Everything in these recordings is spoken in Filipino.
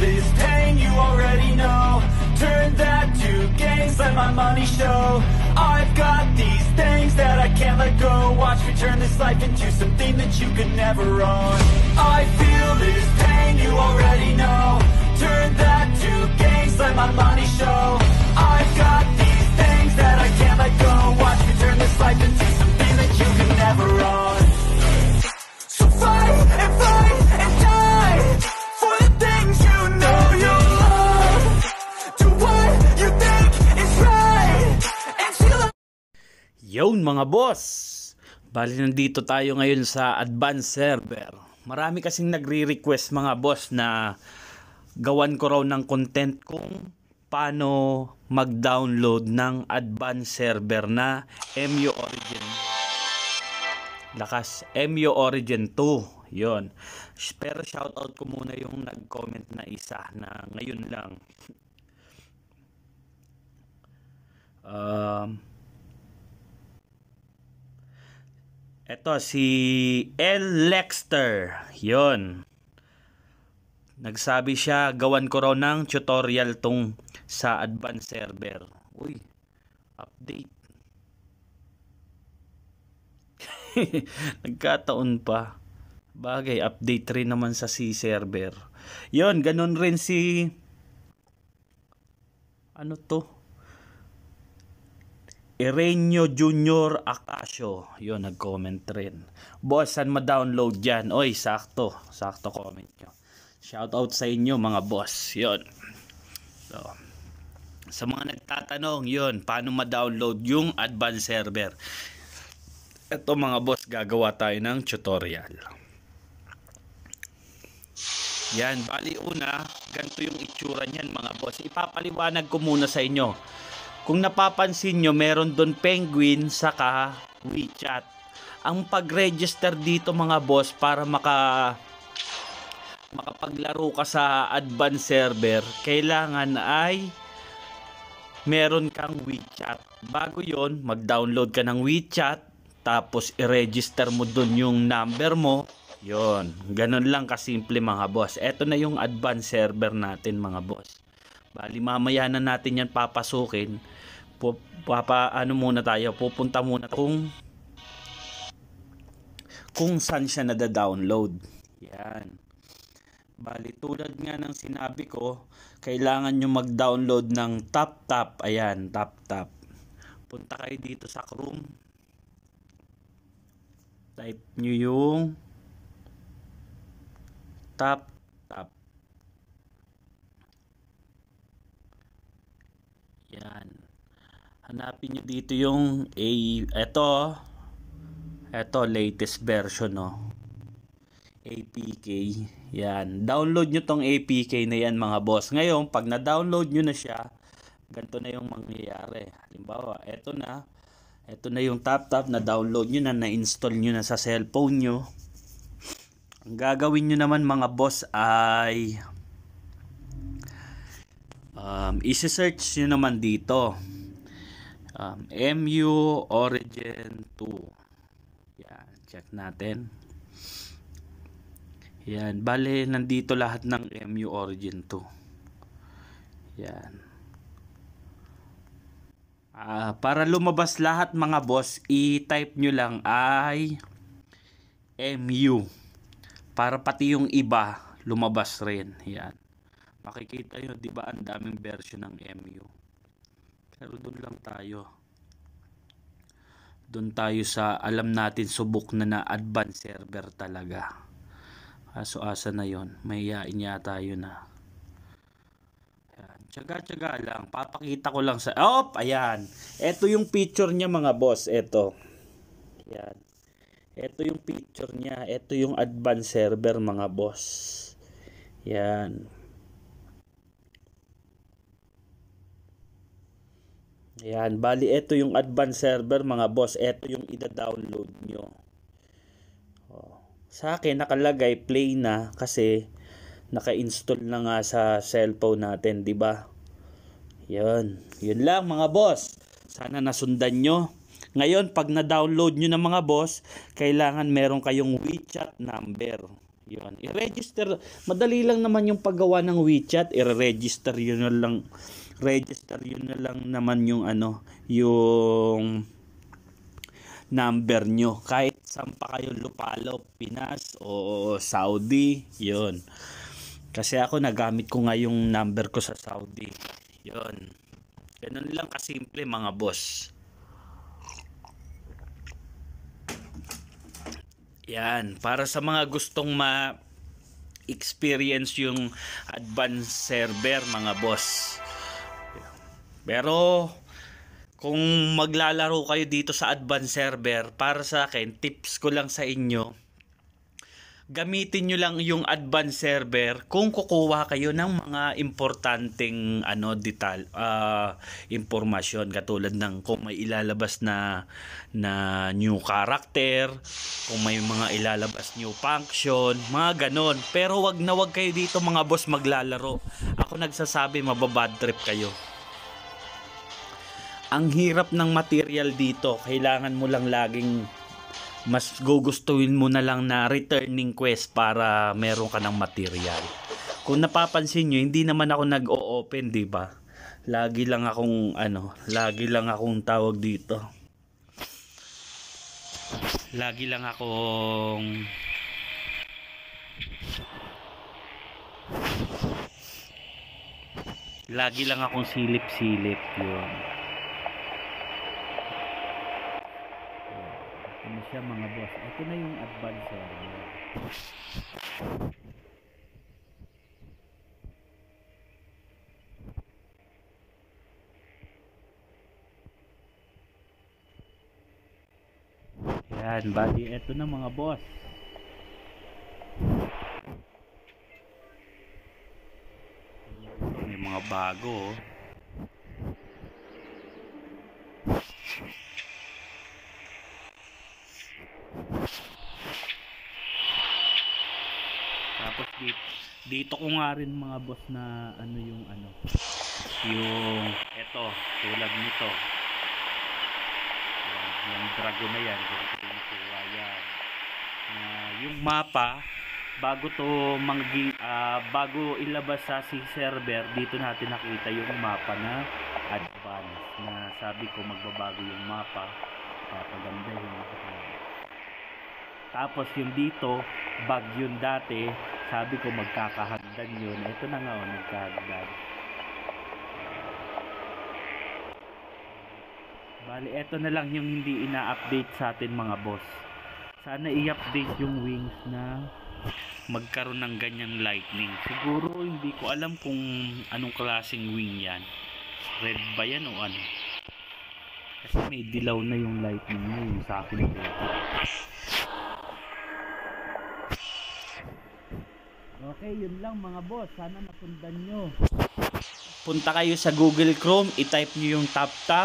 this pain, you already know. Turn that to gains, let my money show. I've got these things that I can't let go. Watch me turn this life into something that you could never own. I feel this pain, you already know. Turn that to gains, let my money show. I've got these things that I can't let go. Watch me turn this life into something that you could never own. So fight and die for the things you know you love. Do what you think is right and feel. Yon mga boss, bali nandito tayo ngayon sa advanced server. Marami kasing nagre-request mga boss na gawan ko raw ng content kung paano mag-download ng advanced server na MU Origin. Lakas, MU Origin 2. Yon. Pero shoutout ko muna yung nag-comment na isa na ngayon lang. Eto si L. Lexter. Yon. Nagsabi siya, gawan ko raw ng tutorial tong sa advanced server. Uy, update. Nagkataon pa. Bagay, update rin naman sa C server. Yon, ganun rin si ano to? Erenio Junior Acacio. Yon, nag-comment rin. Boss, saan ma-download yan? Oy, sakto. Sakto comment nyo. Shoutout sa inyo mga boss. Yon. So, sa mga nagtatanong, yon, paano ma-download yung advanced server? Ito mga boss, gagawa tayo ng tutorial. Yan, bali una, ganito yung itsura niyan mga boss. Ipapaliwanag ko muna sa inyo. Kung napapansin nyo, meron doon Penguin saka WeChat. Ang pag-register dito mga boss para makapaglaro ka sa advanced server, kailangan ay meron kang WeChat. Bago yon, mag-download ka ng WeChat, tapos i-register mo dun yung number mo. Yon, ganun lang kasimple mga boss. Eto na yung advanced server natin mga boss. Bali mamaya na natin yan papasukin. Ano muna tayo, pupunta muna kung saan siya nada-download. Yan. Bali tulad nga ng sinabi ko, kailangan nyo mag-download ng TapTap. Ayan, TapTap. Punta kayo dito sa Chrome. Type nyo yung TapTap. Yan. Hanapin nyo dito yung ito latest version, no? APK. Yan. Download nyo tong APK na yan mga boss. Ngayon, pag na-download nyo na siya, ganito na yung mangyayari. Halimbawa, ito na yung TapTap, na-download nyo na, na-install nyo na sa cellphone nyo. Ang gagawin nyo naman mga boss ay isi-search nyo naman dito. MU Origin 2. Yan, check natin. Yan, bale nandito lahat ng MU Origin 2. Yan. Para lumabas lahat mga boss, i-type nyo lang ay MU. Para pati yung iba lumabas rin. Yan. Makikita nyo, di ba ang daming version ng MU. Pero doon lang tayo. Doon tayo sa alam natin subok na advanced server talaga. Kaso asa na yon, may yain yata yun na. Ayan. Tsaga-tsaga lang, papakita ko lang sa ayan, eto yung picture niya mga boss. Eto, yan, eto yung picture niya. Eto yung advanced server mga boss. Yan. Yan, bali eto yung advanced server mga boss. Eto yung ida-download nyo. Sa akin nakalagay play na kasi naka-install na nga sa cellphone natin, di ba? Yun lang mga boss. Sana nasundan nyo. Ngayon, pag na-download nyo na mga boss, kailangan meron kayong WeChat number. Yun, i-register. Madali lang naman yung paggawa ng WeChat. I-register yun na lang. Register yun na lang naman yung yung number nyo. Kahit saan pa kayo lupalo, Pinas o Saudi, yun. Kasi ako nagamit ko nga yung number ko sa Saudi. Yun. Ganun lang kasimple mga boss. Yan, para sa mga gustong ma-experience yung advanced server mga boss. Pero kung maglalaro kayo dito sa advanced server, para sa akin, tips ko lang sa inyo, gamitin nyo lang yung advanced server kung kukuha kayo ng mga importanteng impormasyon, katulad ng kung may ilalabas na new character, kung may mga ilalabas new function, mga ganon. Pero wag kayo dito mga boss maglalaro. Ako nagsasabi, mababad trip kayo. Ang hirap ng material dito, kailangan mo lang laging mas gugustuhin mo na lang na returning quest para meron ka ng material. Kung napapansin nyo, hindi naman ako nag-o-open, di ba? Lagi lang akong tawag dito. Lagi lang akong silip-silip yun. Ano siya mga boss? Ito na yung advanced server. Yan, bali ito na mga boss. May mga bago. Tapos dito ko nga rin mga boss na yung eto, tulad nito. Yung dragon na yan, yung mapa bago ilabas sa server, dito natin nakita yung mapa na advance, na sabi ko magbabago yung mapa, papagandahin. Tapos yung dito, bag yun dati, sabi ko magkakahagdan yun. Ito na nga, nagkahagdan. Bali, ito na lang yung hindi ina-update sa atin mga boss. Sana i-update yung wings na magkaroon ng ganyang lightning. Siguro hindi ko alam kung anong klaseng wing yan. Red ba yan o ano? Kasi may dilaw na yung lightning na yung sa akin. Okay, yun lang mga boss. Sana napundan nyo. Punta kayo sa Google Chrome, i-type nyo yung tap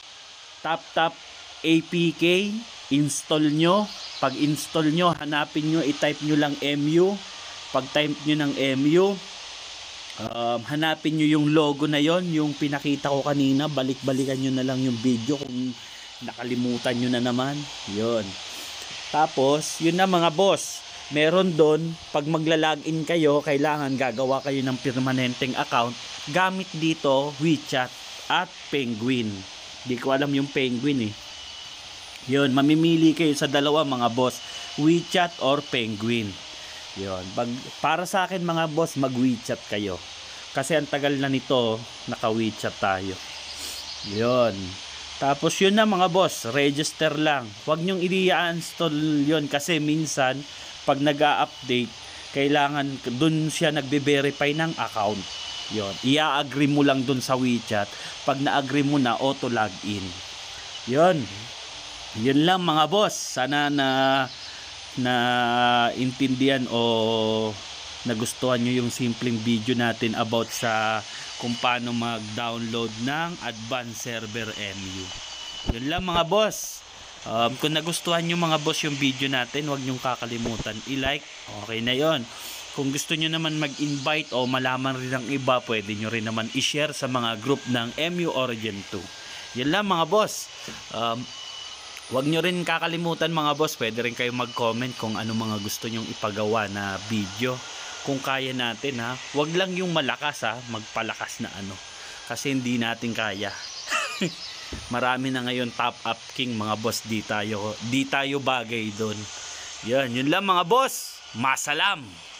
APK, install nyo. Pag install nyo, hanapin nyo, i-type nyo lang MU. Pag type nyo ng MU, hanapin nyo yung logo na yon, yung pinakita ko kanina. Balik-balikan nyo na lang yung video kung nakalimutan nyo na naman. Yun. Tapos, yun na mga boss. Meron doon, pag magla-login kayo, kailangan gagawa kayo ng permanenteng account gamit dito WeChat at Penguin. Di ko alam yung Penguin eh. Yun, mamimili kayo sa dalawa mga boss, WeChat or Penguin. Yun, para sa akin mga boss, mag WeChat kayo. Kasi ang tagal na nito, naka WeChat tayo. Yun. Tapos yun na mga boss, register lang. Huwag nyong i-install yun kasi minsan, pag nag-a-update, kailangan dun siya nagbe-verify ng account. Yun, i-agree mo lang dun sa WeChat. Pag na-agree mo na, auto login. Yun. Yun lang mga boss. Sana na intindihan o nagustuhan nyo yung simpleng video natin about sa kung paano mag-download ng advanced server MU. Yun lang mga boss. Kung nagustuhan nyo mga boss yung video natin, huwag nyong kakalimutan i-like. Okay na yon. Kung gusto nyo naman mag-invite o malaman rin ng iba, pwede nyo rin naman i-share sa mga group ng MU Origin 2. Yan lang mga boss. Huwag nyo rin kakalimutan mga boss, pwede rin kayo mag-comment kung ano mga gusto nyong ipagawa na video. Kung kaya natin ha, huwag lang yung malakas ha, magpalakas na ano. Kasi hindi natin kaya. Marami na ngayon top up king mga boss, di tayo bagay doon. Yun lang mga boss, masalam!